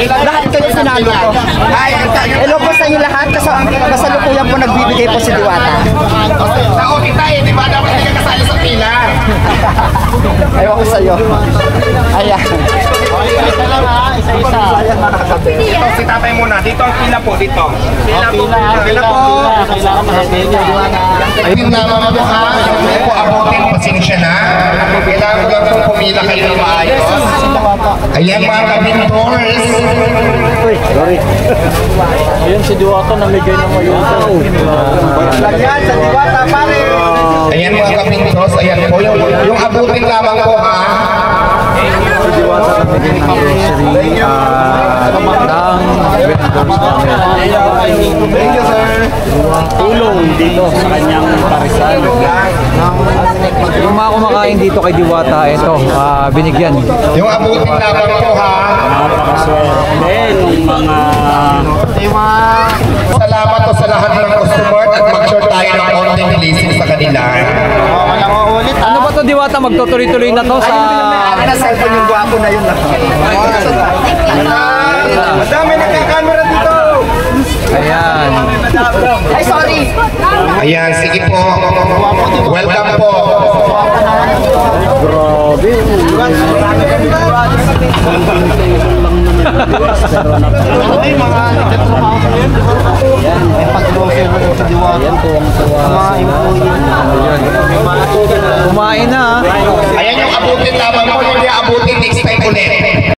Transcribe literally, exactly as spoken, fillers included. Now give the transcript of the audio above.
Lahat kayo sinalo ko. Hello po sa inyo lahat. Kasalukuyan po nagbibigay po si Diwata. Ako kita eh, di ba dapat hindi ka kasali sa pila? Ayaw ko sa'yo. Ayan. Isa lang ha, isa-isa. Dito, si tatay muna. Dito ang pila po, dito. Pila po, Pila po. kailangan masabihin niya. Ayun naman po ha, hindi po abutin, pasensya na. Kailangan ko lang pong pumila kayo ng maayos. Ayan mga kabintors. Ayun si Diwata namigay ng mayuta. Lagyan sa Diwata, pare. Ayan mga kabintors, ayan po. Yung, yung abutin lamang po ha. Si Diwata namigay ng grocery at ng vendors namin. Tulong dito sa kanyang parisan. Yung mga kumakain dito kay Diwata, ito, ah, binigyan. Yung abutin lamang po ha. Napakaswerte ng mga Salamat po sa lahat ng customer at mag-short tayo ng konting blessing sa kanila. ano ba to Diwata, magtutuloy-tuloy na to sa Akin na cellphone yung gwapo na yun. Madami nagkakamera dito. ayan. Ay, sorry. Ayan, sige po. Welcome po. Ay, mga nagtatrabaho ko yun. May pag-grocery mo sa Diwata. Ayan, tuwang-tuwa sila. Kumain na ah. Ayan yung abutin lamang po. Yung abutin next time ulit.